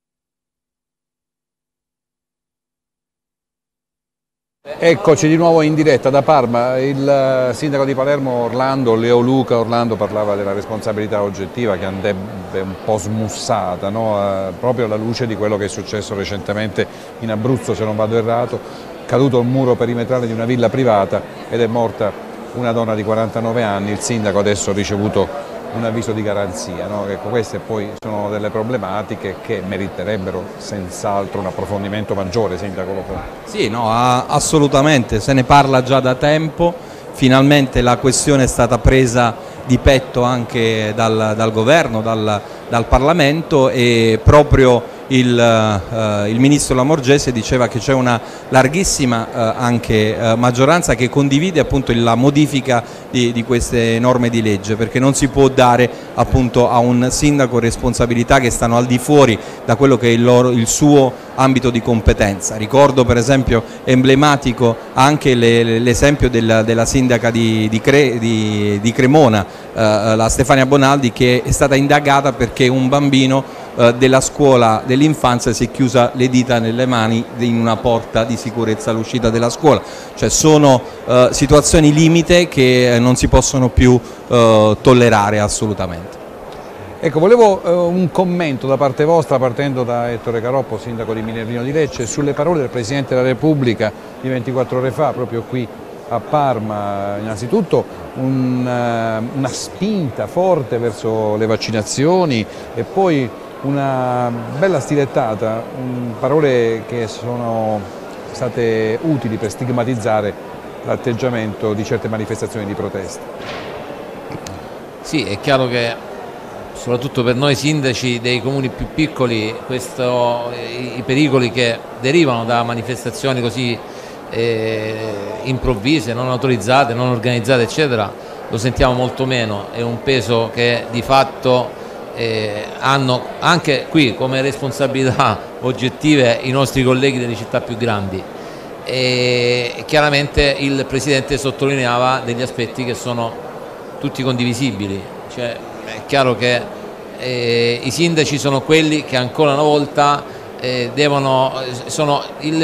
Eccoci di nuovo in diretta da Parma. Il sindaco di Palermo Orlando, Leoluca Orlando, parlava della responsabilità oggettiva che andrebbe un po' smussata, no? Proprio alla luce di quello che è successo recentemente in Abruzzo, se non vado errato, caduto un muro perimetrale di una villa privata ed è morta una donna di 49 anni. Il sindaco adesso ha ricevuto un avviso di garanzia, no? Ecco, queste poi sono delle problematiche che meriterebbero senz'altro un approfondimento maggiore, sindaco Lopone. Sì, no, assolutamente, se ne parla già da tempo, finalmente la questione è stata presa di petto anche dal governo, dal Parlamento, e proprio il ministro Lamorgese diceva che c'è una larghissima anche maggioranza che condivide appunto la modifica di queste norme di legge, perché non si può dare appunto a un sindaco responsabilità che stanno al di fuori da quello che è il suo ambito di competenza. Ricordo per esempio emblematico anche l'esempio della sindaca di Cremona, la Stefania Bonaldi, che è stata indagata perché un bambino della scuola dell'infanzia si è chiusa le dita nelle mani in una porta di sicurezza all'uscita della scuola. Cioè sono situazioni limite che non si possono più tollerare assolutamente. Ecco, volevo un commento da parte vostra, partendo da Ettore Caroppo, sindaco di Minervino di Lecce, sulle parole del Presidente della Repubblica di 24 ore fa, proprio qui a Parma. Innanzitutto una spinta forte verso le vaccinazioni e poi una bella stilettata, parole che sono state utili per stigmatizzare l'atteggiamento di certe manifestazioni di protesta. Sì, è chiaro che soprattutto per noi sindaci dei comuni più piccoli i pericoli che derivano da manifestazioni così improvvise, non autorizzate, non organizzate eccetera, lo sentiamo molto meno. È un peso che di fatto hanno anche qui come responsabilità oggettive i nostri colleghi delle città più grandi, e chiaramente il Presidente sottolineava degli aspetti che sono tutti condivisibili. Cioè, è chiaro che i sindaci sono quelli che ancora una volta sono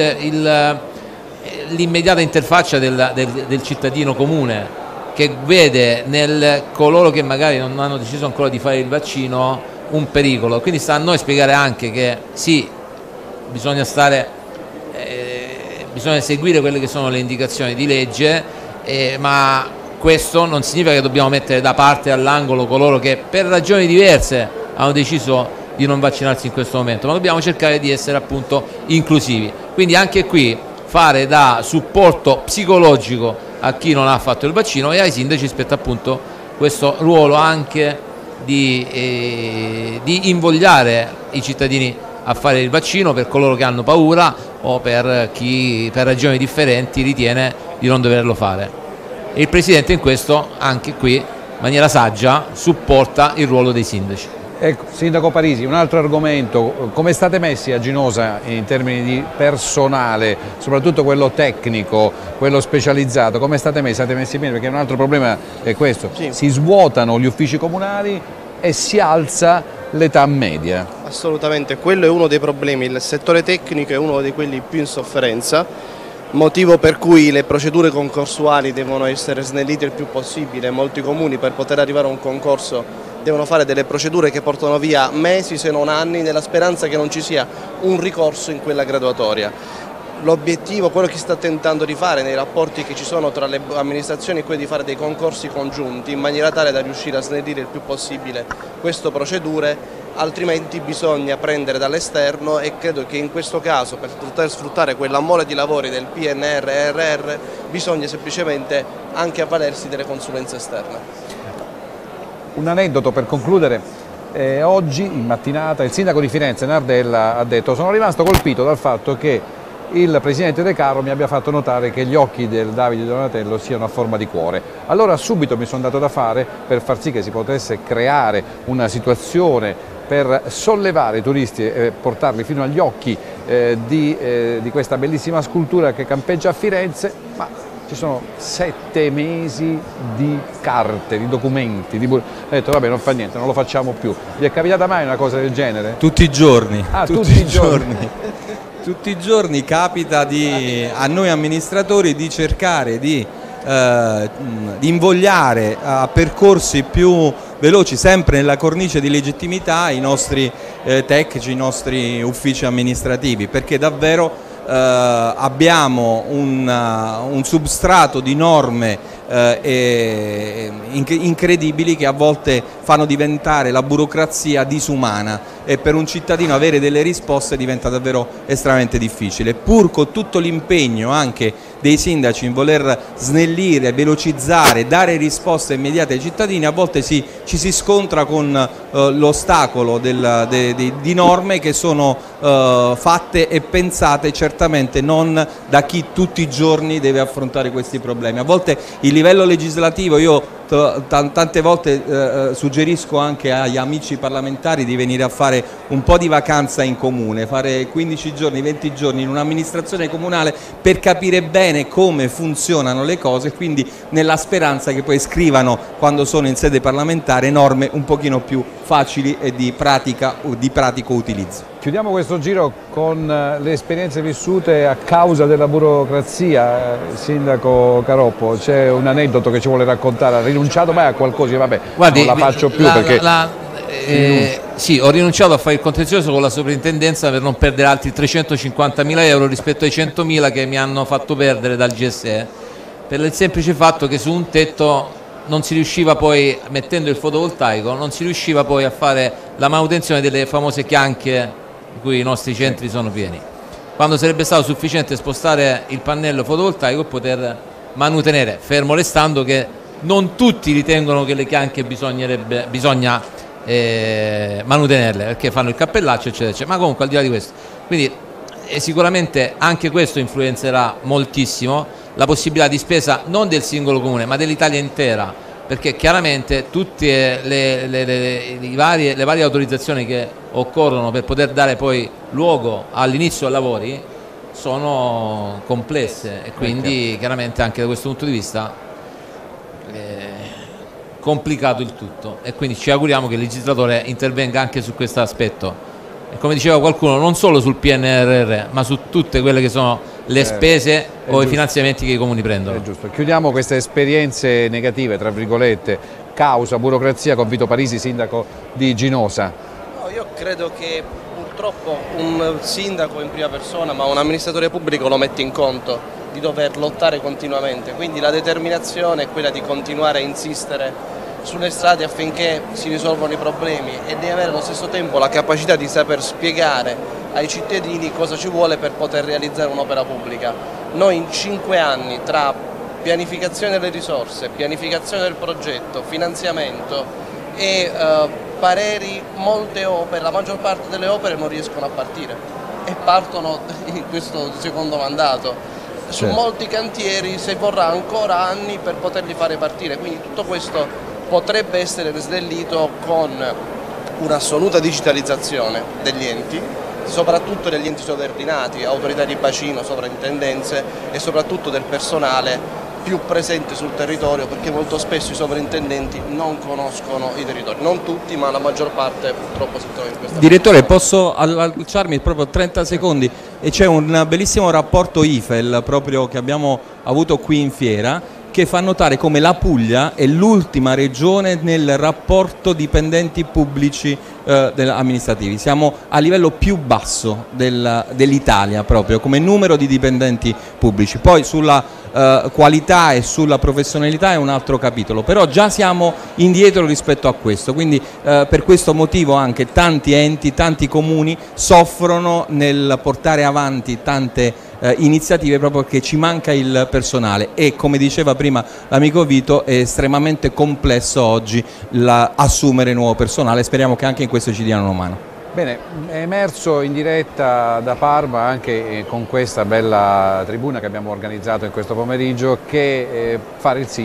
l'immediata interfaccia del cittadino comune, che vede nel coloro che magari non hanno deciso ancora di fare il vaccino un pericolo. Quindi sta a noi spiegare anche che sì, bisogna seguire quelle che sono le indicazioni di legge, ma questo non significa che dobbiamo mettere da parte all'angolo coloro che per ragioni diverse hanno deciso di non vaccinarsi in questo momento, ma dobbiamo cercare di essere appunto inclusivi. Quindi anche qui fare da supporto psicologico a chi non ha fatto il vaccino, e ai sindaci spetta appunto questo ruolo anche di invogliare i cittadini a fare il vaccino per coloro che hanno paura o per chi per ragioni differenti ritiene di non doverlo fare. E il Presidente in questo, anche qui, in maniera saggia, supporta il ruolo dei sindaci. Ecco, Sindaco Parisi, un altro argomento: come state messi a Ginosa in termini di personale, soprattutto quello tecnico, quello specializzato, come state messi? State messi bene? Perché un altro problema è questo, sì. Si svuotano gli uffici comunali e si alza l'età media. Assolutamente, quello è uno dei problemi, il settore tecnico è uno di quelli più in sofferenza, motivo per cui le procedure concorsuali devono essere snellite il più possibile. Molti comuni per poter arrivare a un concorso devono fare delle procedure che portano via mesi se non anni, nella speranza che non ci sia un ricorso in quella graduatoria. L'obiettivo, quello che si sta tentando di fare nei rapporti che ci sono tra le amministrazioni, è quello di fare dei concorsi congiunti in maniera tale da riuscire a snellire il più possibile queste procedure, altrimenti bisogna prendere dall'esterno, e credo che in questo caso per poter sfruttare quella mole di lavori del PNR e RR bisogna semplicemente anche avvalersi delle consulenze esterne. Un aneddoto per concludere: oggi in mattinata il sindaco di Firenze Nardella ha detto: sono rimasto colpito dal fatto che il Presidente De Caro mi abbia fatto notare che gli occhi del Davide Donatello siano a forma di cuore. Allora subito mi sono dato da fare per far sì che si potesse creare una situazione per sollevare i turisti e portarli fino agli occhi di questa bellissima scultura che campeggia a Firenze, ma ci sono 7 mesi di carte, di documenti, ho detto vabbè, non fa niente, non lo facciamo più. Vi è capitata mai una cosa del genere? Tutti i giorni. Ah, tutti i giorni. Tutti i giorni capita a noi amministratori di cercare di invogliare a percorsi più veloci, sempre nella cornice di legittimità, i nostri tecnici, i nostri uffici amministrativi, perché davvero abbiamo un substrato di norme incredibili che a volte fanno diventare la burocrazia disumana. e per un cittadino avere delle risposte diventa davvero estremamente difficile. Pur con tutto l'impegno anche dei sindaci in voler snellire, velocizzare, dare risposte immediate ai cittadini, a volte ci si scontra con l'ostacolo di norme che sono fatte e pensate certamente non da chi tutti i giorni deve affrontare questi problemi. A volte il livello legislativo, io tante volte suggerisco anche agli amici parlamentari di venire a fare un po' di vacanza in comune, fare 15 giorni, 20 giorni in un'amministrazione comunale per capire bene come funzionano le cose, quindi nella speranza che poi scrivano, quando sono in sede parlamentare, norme un pochino più facili e di pratico utilizzo. Chiudiamo questo giro con le esperienze vissute a causa della burocrazia. Sindaco Caroppo, c'è un aneddoto che ci vuole raccontare? Ha rinunciato mai a qualcosa? Vabbè, guardi, non la faccio più perché... Sì, ho rinunciato a fare il contenzioso con la sovrintendenza per non perdere altri 350.000 euro rispetto ai 100.000 che mi hanno fatto perdere dal GSE, per il semplice fatto che su un tetto non si riusciva poi, mettendo il fotovoltaico, non si riusciva poi a fare la manutenzione delle famose chianche di cui i nostri centri sono pieni, quando sarebbe stato sufficiente spostare il pannello fotovoltaico e poter manutenere, fermo restando che non tutti ritengono che le chianche bisogna manutenerle perché fanno il cappellaccio eccetera, eccetera. Ma comunque al di là di questo, quindi sicuramente anche questo influenzerà moltissimo la possibilità di spesa non del singolo comune ma dell'Italia intera, perché chiaramente tutte le varie autorizzazioni che occorrono per poter dare poi luogo all'inizio ai lavori sono complesse e quindi chiaramente anche da questo punto di vista complicato il tutto, e quindi ci auguriamo che il legislatore intervenga anche su questo aspetto e, come diceva qualcuno, non solo sul PNRR ma su tutte quelle che sono le spese o i finanziamenti che i comuni prendono. È giusto. Chiudiamo queste esperienze negative, tra virgolette, causa burocrazia, con Vito Parisi, sindaco di Ginosa. No, io credo che purtroppo un sindaco in prima persona, ma un amministratore pubblico lo mette in conto di dover lottare continuamente, quindi la determinazione è quella di continuare a insistere sulle strade affinché si risolvano i problemi e di avere allo stesso tempo la capacità di saper spiegare ai cittadini cosa ci vuole per poter realizzare un'opera pubblica. Noi in 5 anni, tra pianificazione delle risorse, pianificazione del progetto, finanziamento e pareri, molte opere, la maggior parte delle opere non riescono a partire e partono in questo secondo mandato. Su molti cantieri si vorrà ancora anni per poterli fare partire, quindi tutto questo potrebbe essere snellito con un'assoluta digitalizzazione degli enti, soprattutto degli enti sovraordinati, autorità di bacino, sovrintendenze e soprattutto del personale più presente sul territorio, perché molto spesso i sovrintendenti non conoscono i territori, non tutti ma la maggior parte purtroppo si trova in questa Direttore, posso allacciarmi proprio 30 secondi? E c'è un bellissimo rapporto IFEL proprio che abbiamo avuto qui in fiera che fa notare come la Puglia è l'ultima regione nel rapporto dipendenti pubblici amministrativi. Siamo a livello più basso dell'Italia proprio come numero di dipendenti pubblici. Poi sulla qualità e sulla professionalità è un altro capitolo, però già siamo indietro rispetto a questo, quindi per questo motivo anche tanti enti, tanti comuni soffrono nel portare avanti tante iniziative proprio perché ci manca il personale e, come diceva prima l'amico Vito, è estremamente complesso oggi assumere nuovo personale. Speriamo che anche in questo ci diano una mano. Bene, è emerso in diretta da Parma, anche con questa bella tribuna che abbiamo organizzato in questo pomeriggio, che per fare il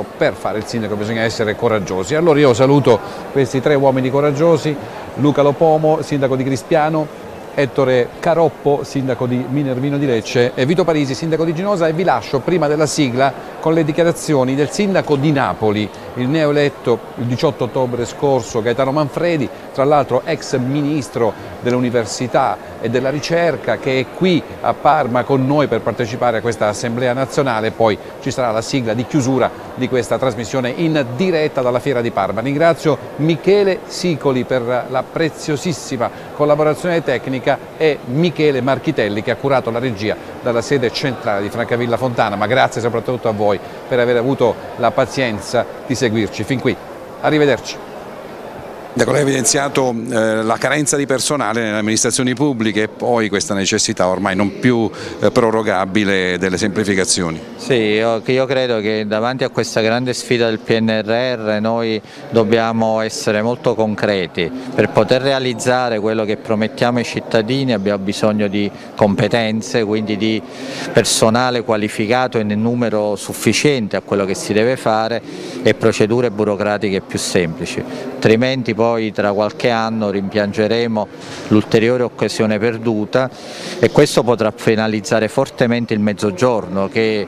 sindaco bisogna essere coraggiosi. Allora io saluto questi 3 uomini coraggiosi: Luca Lopomo, sindaco di Crispiano, Ettore Caroppo, sindaco di Minervino di Lecce, e Vito Parisi, sindaco di Ginosa, e vi lascio prima della sigla con le dichiarazioni del sindaco di Napoli, il neoeletto il 18 ottobre scorso, Gaetano Manfredi, tra l'altro ex ministro dell'università e della ricerca, che è qui a Parma con noi per partecipare a questa assemblea nazionale. Poi ci sarà la sigla di chiusura di questa trasmissione in diretta dalla Fiera di Parma. Ringrazio Michele Sicoli per la preziosissima collaborazione tecnica e Michele Marchitelli che ha curato la regia dalla sede centrale di Francavilla Fontana, ma grazie soprattutto a voi per aver avuto la pazienza di seguirci fin qui. Arrivederci. Da quello ha evidenziato la carenza di personale nelle amministrazioni pubbliche e poi questa necessità ormai non più prorogabile delle semplificazioni. Sì, io credo che davanti a questa grande sfida del PNRR noi dobbiamo essere molto concreti. Per poter realizzare quello che promettiamo ai cittadini abbiamo bisogno di competenze, quindi di personale qualificato e nel numero sufficiente a quello che si deve fare e procedure burocratiche più semplici, altrimenti poi tra qualche anno rimpiangeremo l'ulteriore occasione perduta e questo potrà penalizzare fortemente il Mezzogiorno che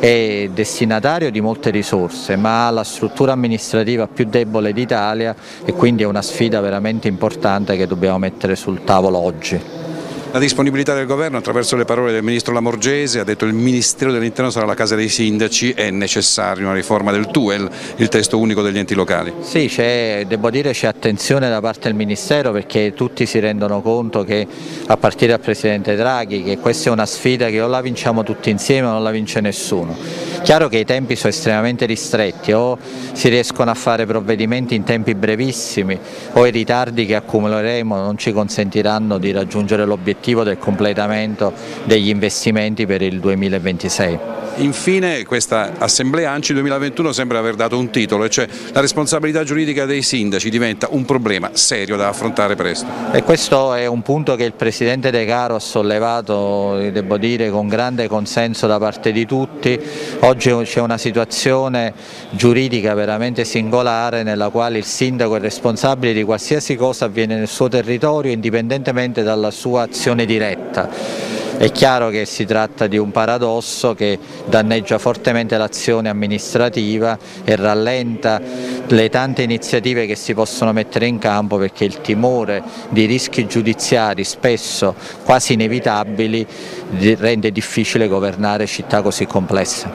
è destinatario di molte risorse ma ha la struttura amministrativa più debole d'Italia e quindi è una sfida veramente importante che dobbiamo mettere sul tavolo oggi. La disponibilità del governo, attraverso le parole del ministro Lamorgese, ha detto che il Ministero dell'Interno sarà la casa dei sindaci, è necessaria una riforma del TUEL, il testo unico degli enti locali. Sì, devo dire c'è attenzione da parte del Ministero perché tutti si rendono conto che a partire dal Presidente Draghi che questa è una sfida che o la vinciamo tutti insieme o non la vince nessuno. Chiaro che i tempi sono estremamente ristretti, o si riescono a fare provvedimenti in tempi brevissimi o i ritardi che accumuleremo non ci consentiranno di raggiungere l'obiettivo del completamento degli investimenti per il 2026. Infine questa Assemblea ANCI 2021 sembra aver dato un titolo, cioè la responsabilità giuridica dei sindaci diventa un problema serio da affrontare presto. E questo è un punto che il Presidente De Caro ha sollevato, devo dire, con grande consenso da parte di tutti. Oggi c'è una situazione giuridica veramente singolare nella quale il sindaco è responsabile di qualsiasi cosa avviene nel suo territorio indipendentemente dalla sua azione diretta. È chiaro che si tratta di un paradosso che danneggia fortemente l'azione amministrativa e rallenta le tante iniziative che si possono mettere in campo perché il timore di rischi giudiziari spesso quasi inevitabili rende difficile governare città così complesse.